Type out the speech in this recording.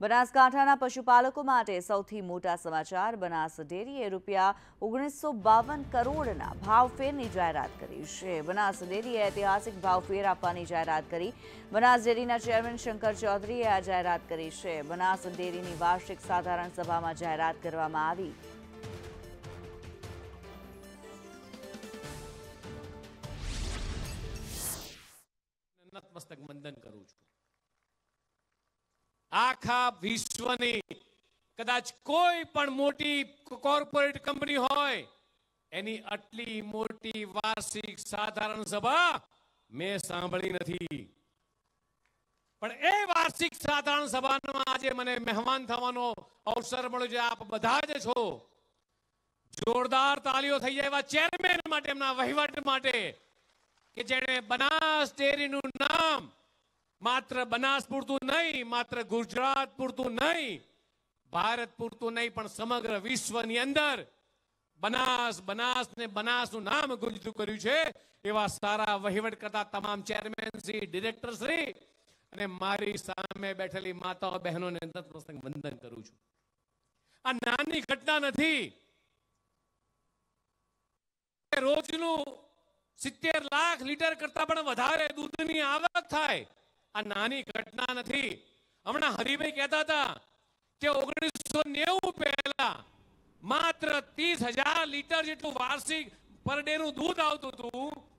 બનાસકાંઠાના પશુપાલકો માટે સૌથી મોટા સમાચાર। બનાસ ડેરીએ ₹1952 કરોડના ભાવફેરની જાહેરાત કરી છે। બનાસ ડેરીએ ઐતિહાસિક ભાવફેર આપવાની જાહેરાત કરી। બનાસ ડેરીના ચેરમેન શંકર ચૌધરીએ આ જાહેરાત કરી છે। બનાસ ડેરીની વાર્ષિક સાધારણ સભામાં જાહેરાત કરવામાં આવી। નતમસ્તક વંદન કરું છું। આખા વિશ્વની કદાચ કોઈ પણ મોટી કોર્પોરેટ કંપની હોય એની આટલી મોટી વાર્ષિક સાધારણ સભા મેં સાંભળી નથી। પણ એ વાર્ષિક સાધારણ સભામાં આજે મને મહેમાન થવાનો અવસર મળ્યો છે। આપ બધા જ છો। જોરદાર તાળીઓ થઈ જાય એવા ચેરમેન માટે, એમના વહીવટ માટે કે જેણે બનાસ ડેરીનું નામ માત્ર બનાસ પૂરતું નહીં, માત્ર ગુજરાત પૂરતું નહીં, ભારત પૂરતું નહીં, પણ સમગ્ર વિશ્વની અંદર બનાસનું નામ ગુંજતું કર્યું છે। એવા સારા વહીવટ કરતા તમામ ચેરમેન શ્રી, ડિરેક્ટર શ્રી અને મારી સામે બેઠેલી માતાઓ બહેનોને નતમસ્તક વંદન કરું છું। આ નાની ઘટના નથી। રોજનું 70 લાખ લીટર કરતા પણ વધારે દૂધની આવક થાય। આ નાની ઘટના નથી। હમણાં હરિભાઈ કહેતા હતા કે 1990 પહેલા માત્ર 30,000 લીટર જેટલું વાર્ષિક પર ડે નું દૂધ આવતું હતું।